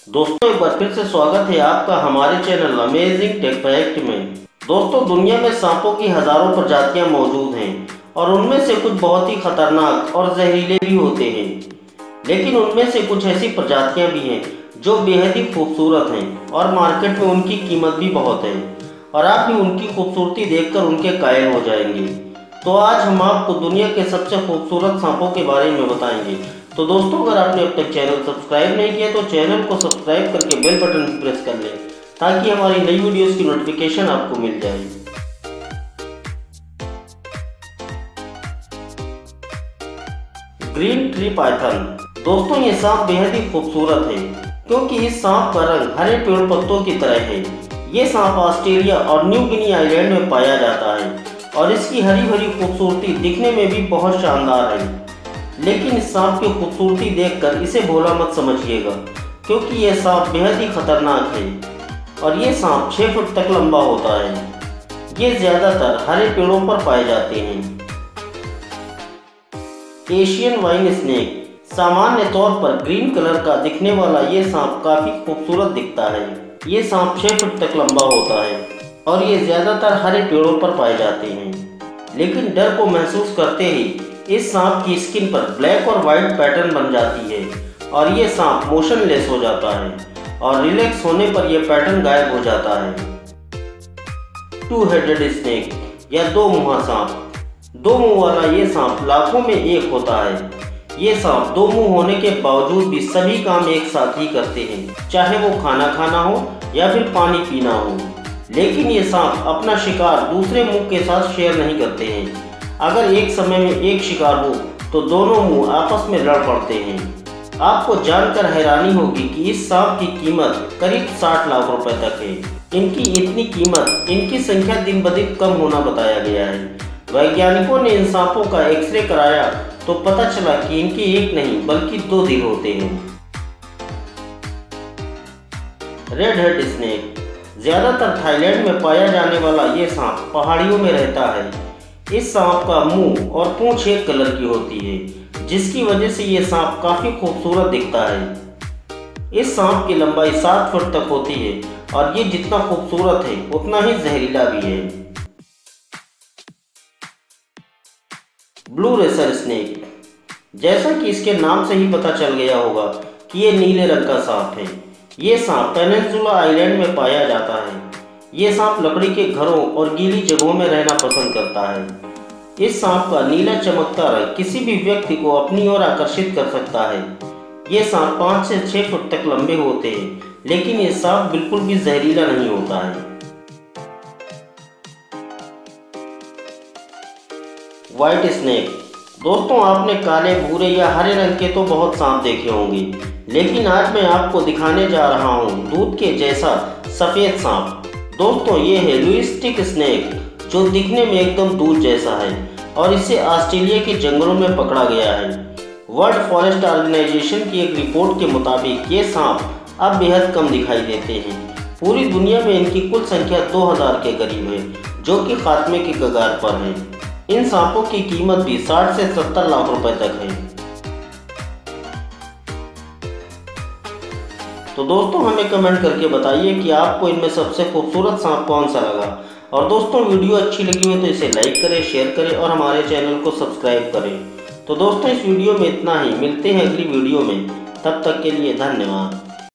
दोस्तों एक बार फिर से स्वागत है आपका हमारे चैनल अमेजिंग टेक फैक्ट में। दोस्तों दुनिया में सांपों की हजारों प्रजातियां मौजूद हैं और उनमें से कुछ बहुत ही खतरनाक और जहरीले भी होते हैं, लेकिन उनमें से कुछ ऐसी प्रजातियां भी हैं जो बेहद ही खूबसूरत हैं और मार्केट में उनकी कीमत भी बहुत है और आप भी उनकी खूबसूरती देखकर उनके कायल हो जाएंगे। तो आज हम आपको दुनिया के सबसे खूबसूरत सांपों के बारे में बताएंगे। तो दोस्तों अगर आपने अब तक चैनल सब्सक्राइब नहीं किया तो चैनल को सब्सक्राइब करके बेल बटन प्रेस कर लें ताकि हमारी नई वीडियोस की नोटिफिकेशन आपको मिल जाए। Green tree python. दोस्तों ये सांप बेहद ही खूबसूरत है क्योंकि इस सांप का रंग हरे पेड़ पत्तों की तरह है। ये सांप ऑस्ट्रेलिया और न्यू गिनी आइलैंड में पाया जाता है और इसकी हरी भरी खूबसूरती दिखने में भी बहुत शानदार है। लेकिन इस सांप की खूबसूरती देखकर इसे भोला मत समझिएगा क्योंकि यह सांप बेहद ही खतरनाक है और ये सांप 6 फुट तक लंबा होता है। ये ज्यादातर हरे पेड़ों पर पाए जाते हैं। Asian vine snake. सामान्य तौर पर ग्रीन कलर का दिखने वाला ये सांप काफी खूबसूरत दिखता है। ये सांप 6 फुट तक लंबा होता है और ये ज्यादातर हरे पेड़ों पर पाए जाते हैं, लेकिन डर को महसूस करते ही इस सांप की स्किन पर ब्लैक और वाइट पैटर्न बन जाती है और ये सांप मोशनलेस हो जाता है और रिलैक्स होने पर यह पैटर्न गायब हो जाता है। 2 हेडेड स्नेक या 2 मुँहा सांप। 2 मुँह वाला ये सांप लाखों में एक होता है। ये सांप 2 मुँह होने के बावजूद भी सभी काम एक साथ ही करते हैं, चाहे वो खाना खाना हो या फिर पानी पीना हो। लेकिन ये सांप अपना शिकार दूसरे मुंह के साथ शेयर नहीं करते हैं। अगर एक समय में एक शिकार हो तो दोनों मुंह आपस में लड़ पड़ते हैं। आपको जानकर हैरानी होगी कि इस सांप की कीमत करीब 60 लाख रुपए तक है। इनकी इतनी कीमत, इनकी संख्या दिन ब दिन कम होना बताया गया है। वैज्ञानिकों ने इन सांपों का एक्सरे कराया तो पता चला कि इनके एक नहीं बल्कि 2 दिल होते हैं। Red head snake. ज्यादातर थाईलैंड में पाया जाने वाला ये सांप पहाड़ियों में रहता है। इस सांप का मुंह और पूंछ एक कलर की होती है, जिसकी वजह से ये सांप काफी खूबसूरत दिखता है। इस सांप की लंबाई 7 फुट तक होती है और ये जितना खूबसूरत है उतना ही जहरीला भी है। Blue racer snake. जैसा कि इसके नाम से ही पता चल गया होगा कि ये नीले रंग का सांप है। ये सांप पेनिनसुला आइलैंड में पाया जाता है। ये सांप लकड़ी के घरों और गीली जगहों में रहना पसंद करता है। इस सांप का नीला चमकता रंग किसी भी व्यक्ति को अपनी ओर आकर्षित कर सकता है। ये सांप 5 से 6 फुट तक लंबे होते हैं, लेकिन ये सांप बिल्कुल भी जहरीला नहीं होता है। White snake. दोस्तों आपने काले, भूरे या हरे रंग के तो बहुत सांप देखे होंगे, लेकिन आज मैं आपको दिखाने जा रहा हूँ दूध के जैसा सफेद सांप। दोस्तों ये है लुइस्टिक स्नेक, जो दिखने में एकदम दूध जैसा है और इसे ऑस्ट्रेलिया के जंगलों में पकड़ा गया है। वर्ल्ड फॉरेस्ट ऑर्गेनाइजेशन की एक रिपोर्ट के मुताबिक ये सांप अब बेहद कम दिखाई देते हैं। पूरी दुनिया में इनकी कुल संख्या 2000 के करीब है, जो कि खात्मे के कगार पर है। इन सांपों की कीमत भी 60 से 70 लाख रुपए तक है। तो दोस्तों हमें कमेंट करके बताइए कि आपको इनमें सबसे खूबसूरत सांप कौन सा लगा। और दोस्तों वीडियो अच्छी लगी हो तो इसे लाइक करें, शेयर करें और हमारे चैनल को सब्सक्राइब करें। तो दोस्तों इस वीडियो में इतना ही, मिलते हैं अगली वीडियो में। तब तक के लिए धन्यवाद।